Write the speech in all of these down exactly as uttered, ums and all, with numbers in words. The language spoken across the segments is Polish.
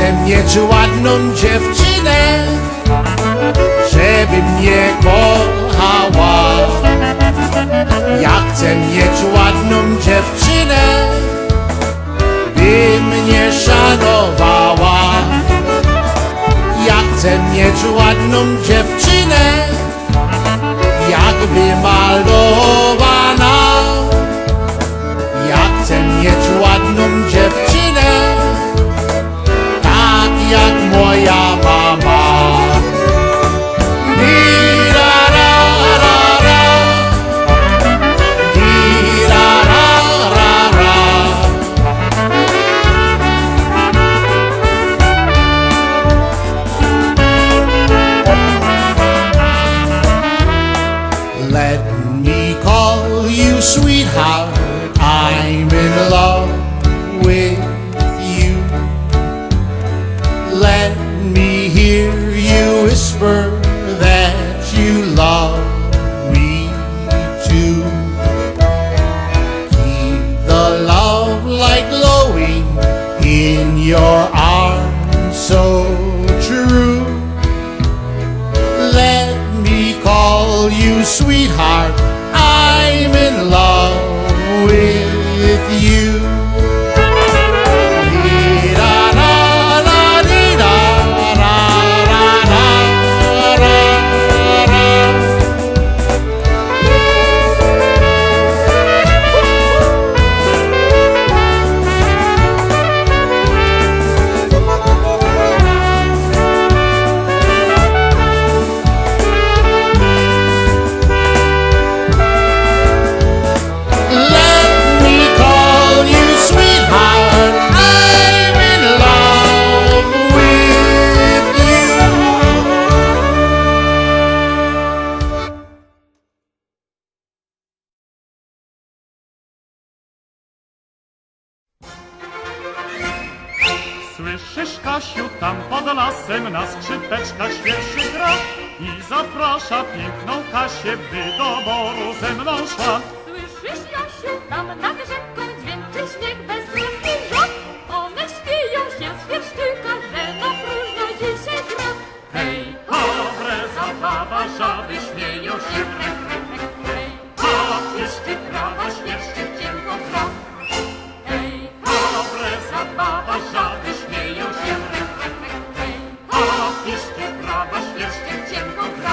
chcę mieć ładną dziewczynę, żeby mnie kochała. Ja chcę mieć ładną dziewczynę, by mnie szanowała. Ja chcę mieć ładną dziewczynę, jakby malowana. Ja chcę mieć ładną dziewczynę, tak jak moja mama. Let me call you sweetheart, I'm in love with you. Let me hear you whisper that you love me too. Keep the love light glowing in your arms so true. Let me call you sweetheart, I'm in love with you. Słyszysz, Kasiu, tam pod lasem na skrzypeczkach świerszy gra i zaprasza piękną Kasię, by do boru ze mną szła. Słyszysz, Jasiu, tam nad rzeką dźwięczy śmiech beztroski żab. One śmieją się z świerszczyka, że na próżno dzisiaj gra. Hej, dobre zabawa, żaby śmieją się, hej, hej, hej. A piszczy trawa, świerszczyk cienko gra. Hej, dobre zabawa, żaby śmieją się, hej, hej, hej. A piszczy trawa, świerszczyk cienko gra.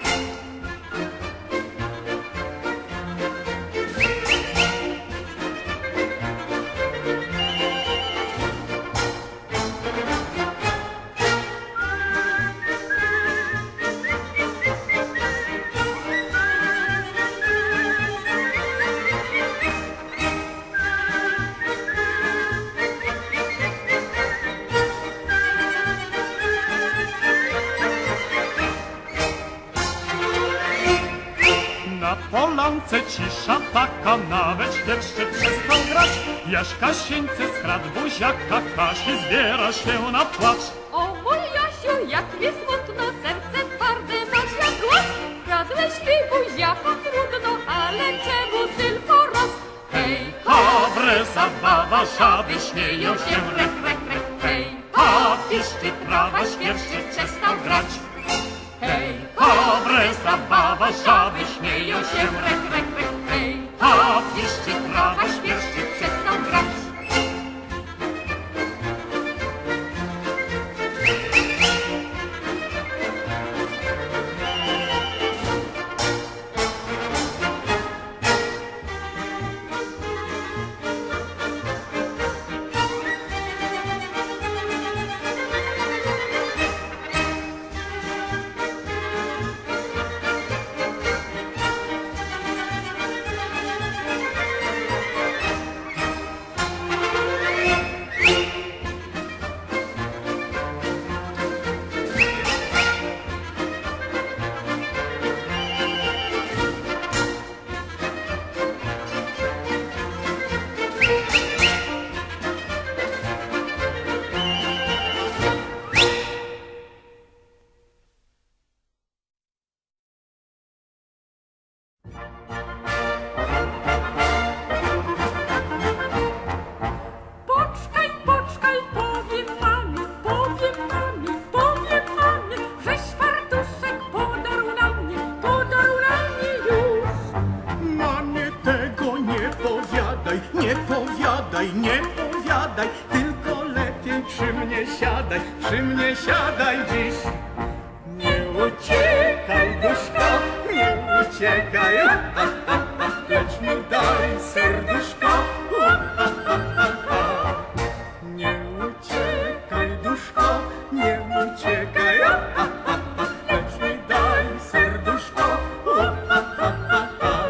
Na polance cisza taka, nawet świerszczyk przestał grać. Jaśka sieńce skradł buziaka, Kasi zbiera się na płacz. O mój Jasiu, jak mi smutno, serce twarde masz jak głaz. Skradłeś mi buziaka, trudno, ale czemu tylko raz? Hej, Dobre zabawa, żaby śmieją się, rek, rek, rek, hej. A piszczy trawa, świerszczyk przestał grać. Hej, dobre zabawa, żaby śmieją się, rek, rek, rek, hej. A piszczy trawa, świerszczyk przestał grać. powiadaj, nie powiadaj, tylko lepiej przy mnie siadaj, przy mnie siadaj dziś. Nie uciekaj, duszko, nie uciekaj, a, a, a, a, lecz mi daj serduszko. A, a, a, a. Nie uciekaj, duszko, nie uciekaj, a, a, a, a, lecz mi daj serduszko. A, a, a, a, a.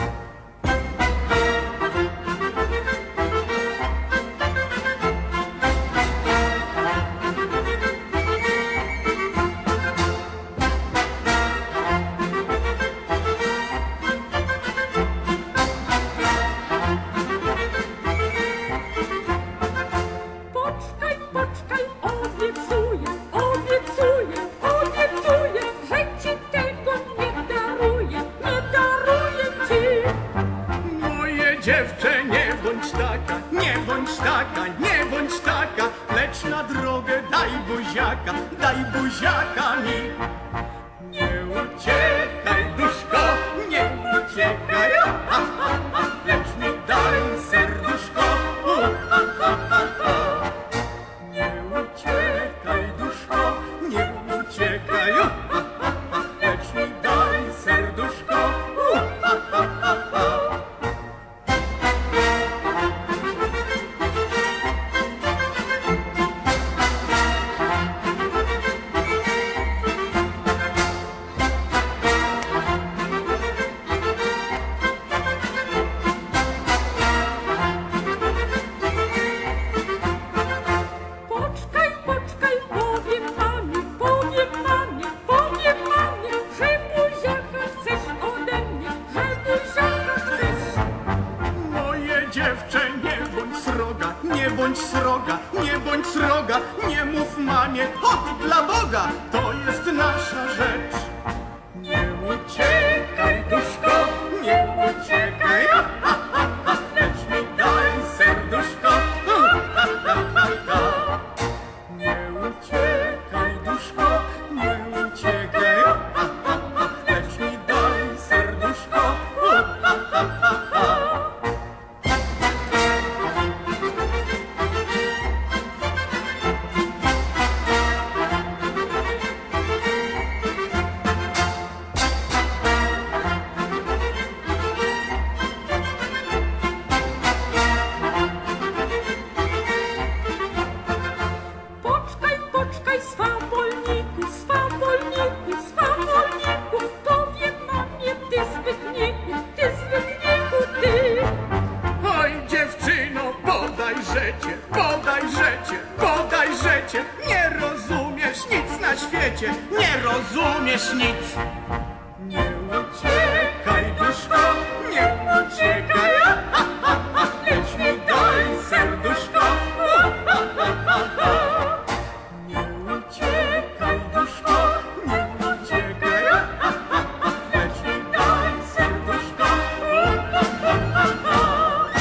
Poczekaj, poczekaj, obiecuję, obiecuję, obiecuję, że ci tego nie daruję, nie daruję ci. Moje dziewczę, nie bądź taka, nie bądź taka, nie bądź taka, lecz na drogę daj buziaka, daj buziaka mi. Nie uciekaj, duszko, nie uciekaj, a, a, a, a, lecz mi daj serduszko. U, a, a, a, a. Nie uciekaj, duszko, nie uciekaj, a, a, a, a, lecz mi daj serduszko. U, a, a, a, a. Poczekaj, poczekaj, powiem mamie, powiem mamie, powiem mamie, że buziaka chcesz ode mnie, że buziaka chcesz. Moje dziewczę, nie bądź sroga, nie bądź sroga, nie bądź sroga, nie mów mamie, hop dla Boga, to jest nasza rzecz. Nie uciekaj, duszko, nie uciekaj, a, a, a, a, lecz mi daj serduszko. U, a, a, a, a. Nie uciekaj, duszko, nie uciekaj, a, a, a, lecz mi daj serduszko. U, a, a, a, a. Poczekaj, poczekaj, swawolniku, swawolniku, swawolniku, powiem mamie, ty Zbytniku, ty Zbytniku, ty. Oj, dziewczyno, bodajże cię, bodajże cię, bodajże cię, nie rozumiesz nic na świecie, nie rozumiesz nic. Nie uciekaj, duszko, nie uciekaj, a, a, a, a, lecz mi daj serduszko. A, a, a, a, a. Nie uciekaj, duszko, nie uciekaj, a, a, a, a, lecz mi daj serduszko. A, a, a, a.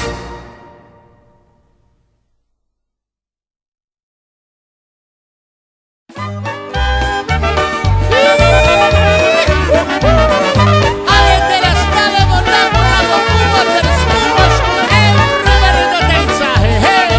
Ale teraz dawaj na prawo, kurwa, teraz kurwa, ej, rowery do tańca, hej, hej.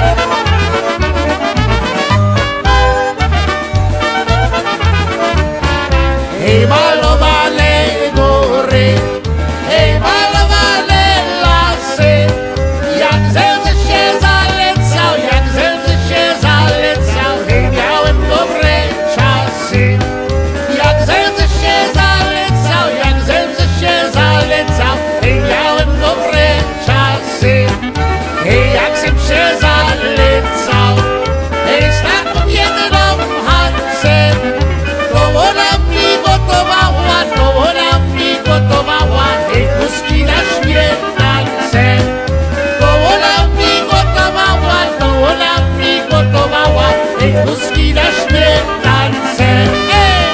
Hej, malowane góry, hej, malowane lasy, jak zełzy się zalecał, jak zełzy się zalecał, hej, miałem dobre czasy. Jak zełzy się zalecał, jak zełzy się zalecał, hej, miałem dobre czasy. Hej, jak sem się zalecał, hej, z taką jedną Hansem, to ona mi gotowała, to ona mi gotowała, hej, kuski na śmietance. To ona mi gotowała, to ona mi gotowała, hej, kuski na śmietance. Ej!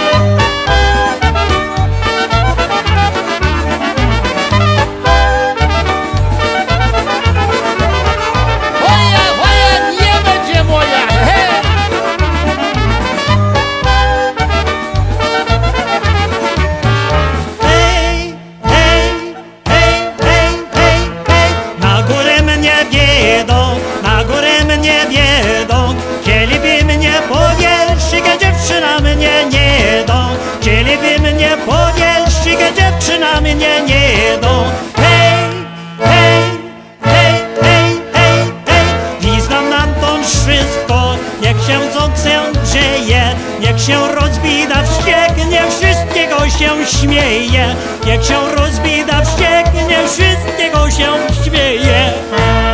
Oj, dziewczyna mnie nie jedą. Hej, hej, hej, hej, hej, hej. I znam nam to wszystko, niech się z oksem grzeje, niech się rozbida wścieknie, wszystkiego się śmieje. Niech się rozbida wścieknie, wszystkiego się śmieje.